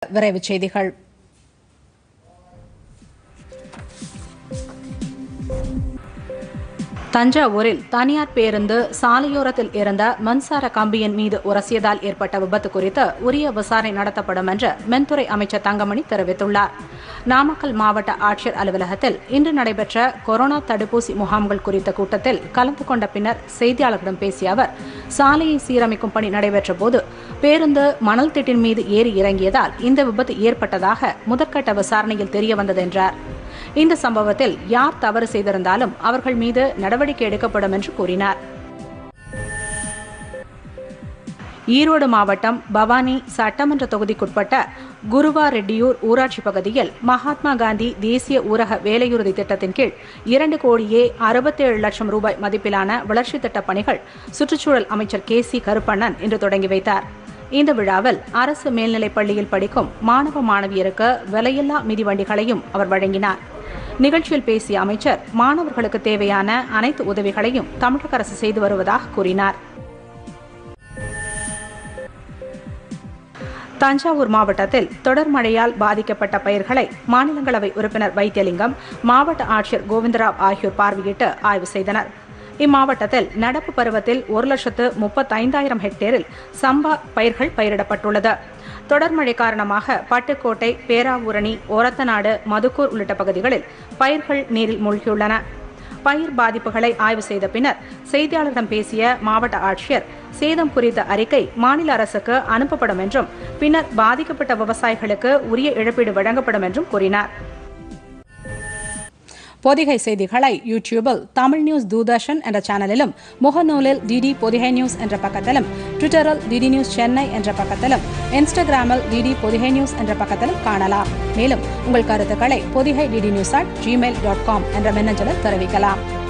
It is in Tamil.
விரைவுச் செய்திகள். தஞ்சாவூரில் தனியார் பேருந்து சாலையோரத்தில் இருந்த மின்சார கம்பியின் மீது உரசியதால் ஏற்பட்ட விபத்து குறித்து உரிய விசாரணை நடத்தப்படும் என்று மின்துறை அமைச்சர் தங்கமணி தெரிவித்துள்ளார். நாமக்கல் மாவட்ட ஆட்சியர் அலுவலகத்தில் இன்று நடைபெற்ற கொரோனா தடுப்பூசி முகாம்கள் குறித்த கூட்டத்தில் கலந்து கொண்ட பின்னர் செய்தியாளர்களிடம் பேசிய அவர், சாலையை சீரமைக்கும் பணி நடைபெற்ற போது பேருந்து மணல் திட்டின் மீது ஏறி இறங்கியதால் இந்த விபத்து ஏற்பட்டதாக முதற்கட்ட விசாரணையில் தெரியவந்தது என்றார். இந்த சம்பவத்தில் யார் தவறு செய்திருந்தாலும் அவர்கள் மீது நடவடிக்கை எடுக்கப்படும் என்று கூறினார். ஈரோடு மாவட்டம் பவானி சட்டமன்ற தொகுதிக்குட்பட்ட குருவாரெட்டியூர் ஊராட்சி பகுதியில் மகாத்மா காந்தி தேசிய ஊரக வேலையுறுதி திட்டத்தின் கீழ் 2,67,00,000 ரூபாய் மதிப்பிலான வளர்ச்சித் திட்டப் பணிகள் சுற்றுச்சூழல் அமைச்சர் KC கருப்பண்ணன் இன்று தொடங்கி வைத்தார். இந்த விழாவில் அரசு மேல்நிலைப் பள்ளியில் படிக்கும் மாணவ மாணவியருக்கு விலையில்லா மிதிவண்டிகளையும் அவர் வழங்கினார். நிகழ்ச்சியில் பேசிய அமைச்சர், மாணவர்களுக்கு தேவையான அனைத்து உதவிகளையும் தமிழக அரசு செய்து வருவதாக கூறினார். தஞ்சாவூர் மாவட்டத்தில் தொடர் மழையால் பாதிக்கப்பட்ட பயிர்களை மாநிலங்களவை உறுப்பினர் வைத்தியலிங்கம், மாவட்ட ஆட்சியர் கோவிந்தராவ் ஆகியோர் பார்வையிட்டு ஆய்வு செய்தனர். இம்மாவட்டத்தில் நடப்பு பருவத்தில் 1,35,000 ஹெக்டேரில் சம்பா பயிர்கள் பயிரிடப்பட்டுள்ளது. தொடர் மழை காரணமாக பட்டுக்கோட்டை, பேராவூரணி, ஓரத்தநாடு, மதுக்கூர் உள்ளிட்ட பகுதிகளில் பயிர்கள் நீரில் மூழ்கியுள்ளன. பயிர் பாதிப்புகளை ஆய்வு செய்த பின்னர் செய்தியாளர்களிடம் பேசிய மாவட்ட ஆட்சியர், சேதம் குறித்த அறிக்கை மாநில அரசுக்கு அனுப்பப்படும் என்றும் பின்னர் பாதிக்கப்பட்ட விவசாயிகளுக்கு உரிய இழப்பீடு வழங்கப்படும் என்றும் கூறினார். பொதிகை செய்திகளை யூடியூபில் தமிழ் நியூஸ் தூர்தர்ஷன் என்ற சேனலிலும், முகநூலில் டிடி பொதிகை நியூஸ் என்ற பக்கத்திலும், ட்விட்டரில் டிடி நியூஸ் சென்னை என்ற பக்கத்திலும், இன்ஸ்டாகிராமில் டிடி பொதிகை நியூஸ் என்ற பக்கத்திலும் காணலாம். மேலும் உங்கள் கருத்துக்களை பொதிகை DD News@gmail.com என்ற மின்னஞ்சலில் தெரிவிக்கலாம்.